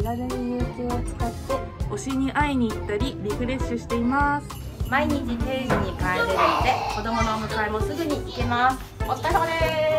気軽に有給を使って推しに会いに行ったりリフレッシュしています。 毎日定時に帰れるので子供のお迎えもすぐに行けます。お疲れ様です。